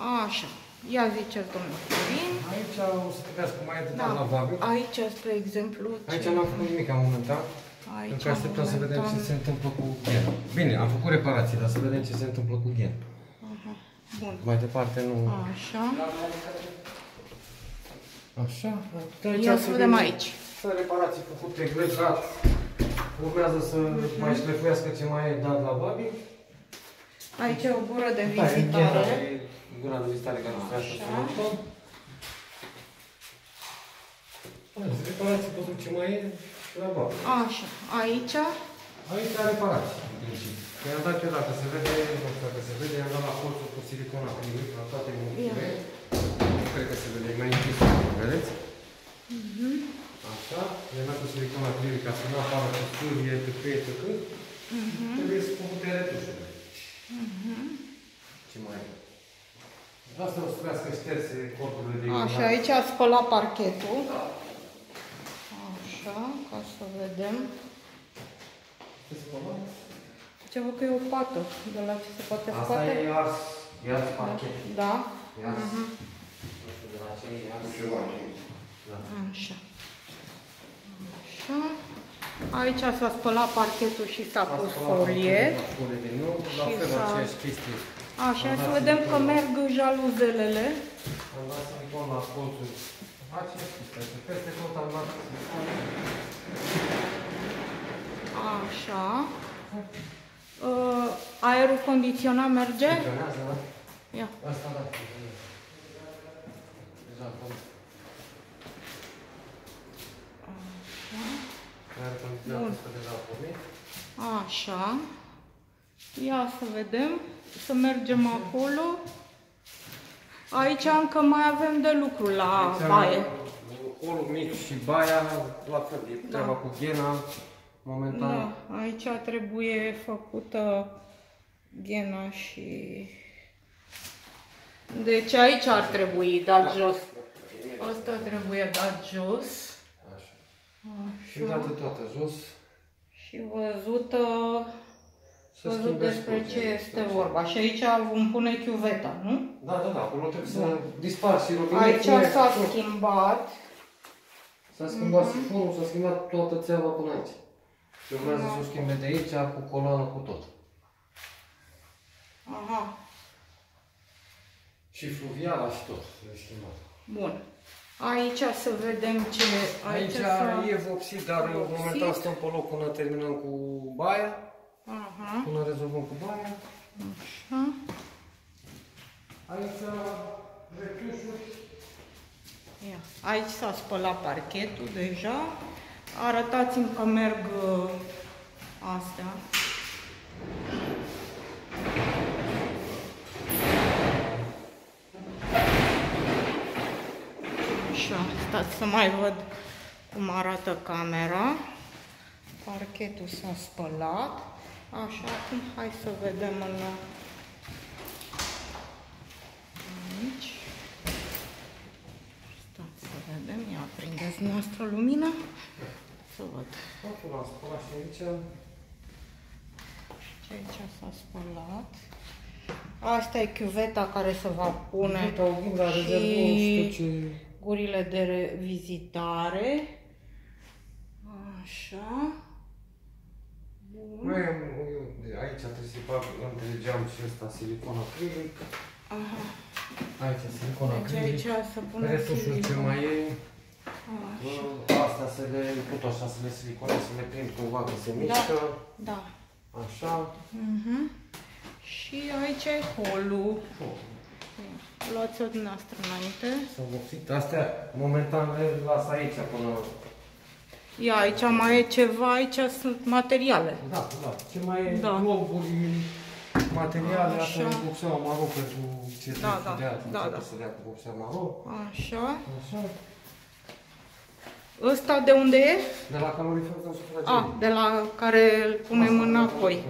Așa. Ia ziceți, domnul Florin. Aici o să trebuiască mai de dat lavabil. Aici, spre exemplu... Aici n-am făcut nimic momentan. Pentru că așteptăm să vedem ce se întâmplă cu gen. Bine, am făcut reparații, dar să vedem ce se întâmplă cu gen. Bun. Mai departe nu... Așa. Așa. Ia să vedem aici. Sunt reparații făcute, glețat. Urmează să mai șlefuiască ce mai e dat lavabil. Aici e o gură de vizitare. Gura de vizitare care o să facă să montăm. Reparații pentru ce mai e lavabil. Așa. Aici? Aici reparații, în principiu. I-am dat eu, dacă se vede, nu știu dacă se vede, i-am dat la colțul cu silicon acrilic, la toate munchile. Nu cred că se vede, e mai închis, vedeți? Așa, i-am dat cu silicon acrilic ca să nu apară texturie, tăcâie. Trebuie să făcute retușurile. Ce mai e? Asta o să trebuiască șterse corpurile de iluminat. Așa, aici a spălat parchetul. Așa, ca să vedem. Ce spălat? Ce văd că e o pată, de la ce se poate scoate. Asta e ars parchet. Da? Ars. Nu știu de la ce e ars. Da. Așa. Așa. Aici s-a spălat parchetul și s-a pus folie. La fel, aceeași chestie. Așa, să vedem că merg jaluzelele. Am dat silicon la colțuri. Aceeași chestie. Peste tot am dat silicon. Așa. Aerul condiționat merge? Funcționează, da? Ia. Asta da. Deja acolo. Aerul condiționat este deja pornit. Așa. Ia să vedem. Să mergem acolo. Aici încă mai avem de lucru la baie. Holul mic și baia, la fel, e treaba cu ghena. Momentan. Da, aici trebuie făcută ghena și... Deci aici ar trebui dat jos. Asta trebuie dat jos. Așa. Și dată toată jos. Și văzut despre ce este vorba. Și aici vom pune chiuveta, nu? Da, acolo trebuie să dispar și robinetul. Aici s-a schimbat. S-a schimbat sifonul, s-a schimbat toată țeava până aici. Și urmează să o schimbe de aici, cu coloană, cu tot. Aha. Și fluviala și tot, le schimbat. Bun. Aici să vedem ce... Aici e vopsit, dar momentan stăm pe loc până terminăm cu baia. Aha. Până rezolvăm cu baia. Așa. Aici retușuri. Aici s-a spălat parchetul deja. Arătați-mi că merg astea. Așa, stați să mai văd cum arată camera. Parchetul s-a spălat. Așa, acum hai să vedem aici. Stați să vedem, ia prindeți noastră lumină. Să văd. Totul l-am spălat și aici. Și aici s-a spălat. Asta e chiuveta care se va pune și gurile de vizitare. Așa. Bun. Aici trebuie să fac între geam și ăsta silicon acrilic. Aha. Aici silicon acrilic. Deci aici să punem retușul ce mai e. Așa. Astea să le put așa, să le siliconez, să le prind cumva că se mișcă. Da. Așa. Și aici e holul. Luați-o dumneavoastră înainte. S-au vopsit. Astea momentan le las aici până... Ia, aici mai e ceva, aici sunt materiale. Da. Ce mai e globuri, materiale, asta e vopseaua maro pentru ce trebuie să dea, să dea cu vopsea maro. Așa. Ăsta de unde e? De la calorifer în sufragerie. De la care îl punem înapoi.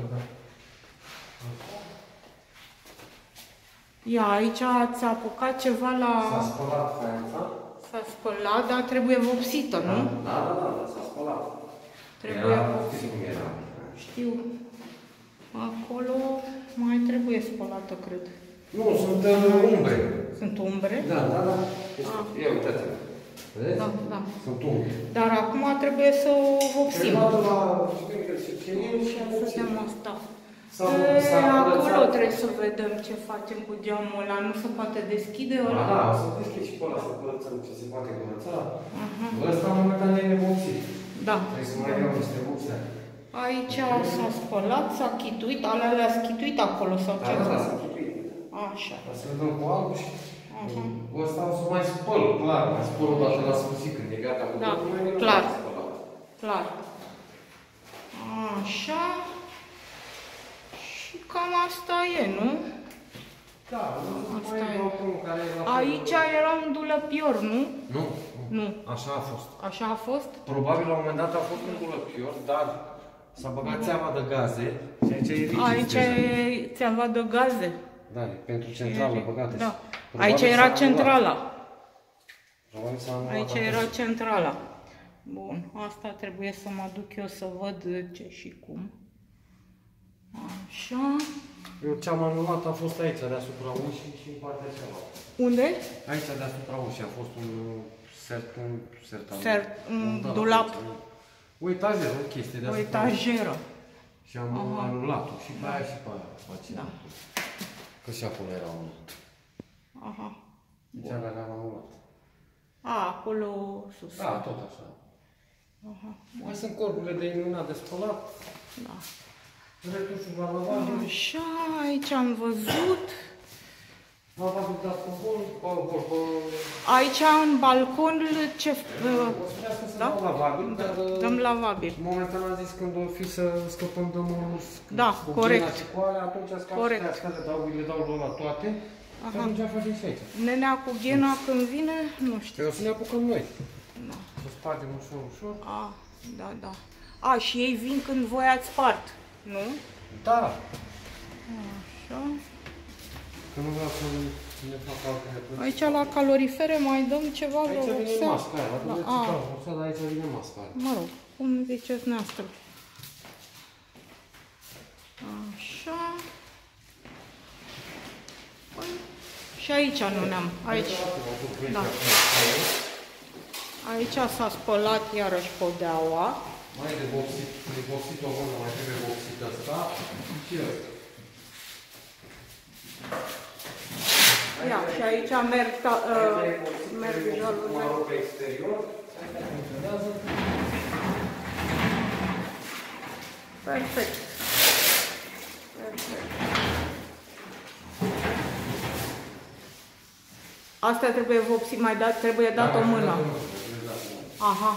Ia, aici ați apucat ceva la... S-a spălat fața. S-a spălat, dar trebuie vopsită, nu? Da, s-a spălat. Trebuie vopsită. Știu. Acolo mai trebuie spălată, cred. Nu, sunt umbre. Sunt umbre? Da. Ia uitați. Vedeți? Da. Sunt umbre. Dar acum trebuie să o vopsim. Și să dăm asta. Acolo trebuie să vedem ce facem cu geamul ăla. Nu se poate deschide ăla? Da, să deschid și pe ăla să curățăm ce se poate curăța. Ăsta momentan e nevopsit. Da. Trebuie să mai iau niște vopse. Aici s-a spălat, s-a chituit, alea schituit acolo sau ce? Da, s-a chituit. Așa. O să le dăm cu albul și ăsta o să mai spăl, clar, mai spăl o dată la sfârșit când e gata cu totul. Clar. Clar. Așa. Și cam asta e, nu? Da, asta e. Aici era un dulăpior, nu? Nu. Așa a fost. Așa a fost? Probabil la un moment dat a fost un dulăpior, dar s-a băgat țeava de gaze și aici e rigid. Aici e țeava de gaze. Da, pentru centrală băgate. Da. Aici era centrala. Aici era centrala. Bun, asta trebuie să mă duc eu să văd ce și cum. Așa. Eu ce-am anulat a fost aici, deasupra ușii și în partea cealaltă. Unde? Aici, deasupra ușii, a fost un dulap. O etajeră, o chestie deasupra. O etajeră. Și am anulat-o și pe aia și pe aia face. Da. Că și acolo era unul. Aha. Deci alea le-am anulat. Acolo sus. Da, tot așa. Mai sunt corburile de iluminat de spălat. Da. Retușul la lavabil. Așa, aici am văzut. Lavabil dat cu bol. Aici în balcon ce... Da? Lavabil, dar... Dăm lavabil. Momentan am zis când o fi să scăpăm de mult. Da, corect. Și cu alea, atunci scap le dau la toate. Și atunci facem și aici. Nenea cu ghena când vine, nu știu. O să ne apucăm noi. Să spargem ușor. Da. Și ei vin când voi ați spart, nu? Da. Așa. Că nu vreau să ne fac alte. Aici la calorifere mai dăm ceva. Aici vine masca aia, dar aici vine masca aia. Mă rog, cum ziceți noastră. Așa. Și aici nu ne-am. Aici. Da. Aici s-a spălat iarăși podeaua. Mai de vopsit o bună, mai trebuie vopsit ăsta și ăsta. Ia, și aici merg jalul pe exterior. Perfect. Asta trebuie vopsit, trebuie dat o mână. Aha.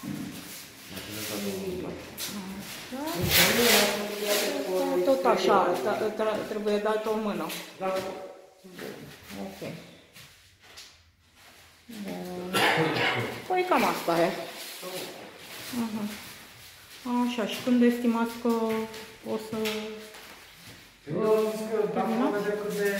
Tot așa, trebuie dat o mână. Ok. Păi cam asta e. Așa, și când estimați că o să... Eu zic că dacă nu vedem cât de...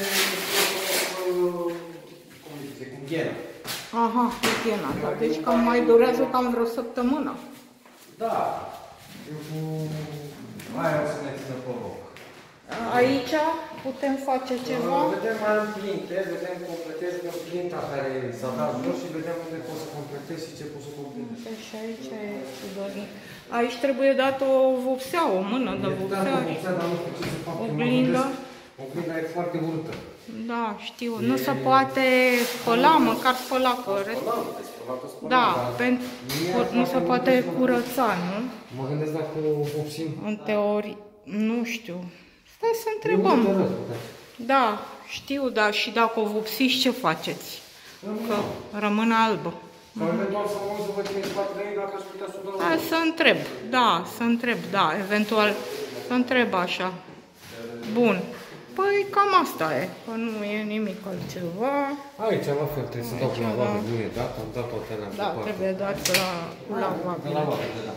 cum zice, cu ghena. Aha, cu ghena, da. Deci cam mai durează cam vreo săptămână. Da. Eu cu... aia o să ne țină pe loc. Aici putem face ceva? Vedem mai în plinte, vedem completez pe plinta care s-a dat jos și vedem unde pot să completez și ce pot să completez. Și aici e sudonic. Aici trebuie dat o vopsea, o mână de vopsea. Dar nu știu ce să fac. Oglinda. Oglinda e foarte urâtă. Da, știu. Nu se poate spăla, măcar spăla corect. Da, nu se poate curăța, nu? Mă gândesc dacă o vopsim. În teorie, nu știu. Stai să întrebăm. Da, știu, dar și dacă o vopsiți, ce faceți? Că rămâne albă. Sau eventual să mă uit să văd cine spate de ei dacă aș putea să o dau. Hai să întreb, da, eventual să întreb așa. Bun. Păi cam asta e, că nu e nimic altceva. Aici la fel, trebuie să dau cu lavabil, nu e dat, am dat toate alea. Da, trebuie dat cu lavabil. Da.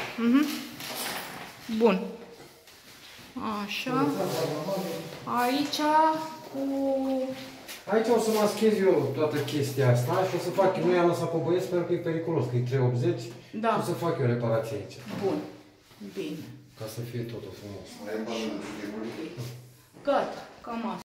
Bun. Așa. Aici cu... Aici o să maschez eu toată chestia asta și o să fac, nu i-am lăsat pe băieți pentru că e periculos, că e 380 da. Și o să fac eu reparație aici. Bun. Bine. Ca să fie totul frumos. Gata, cam asta.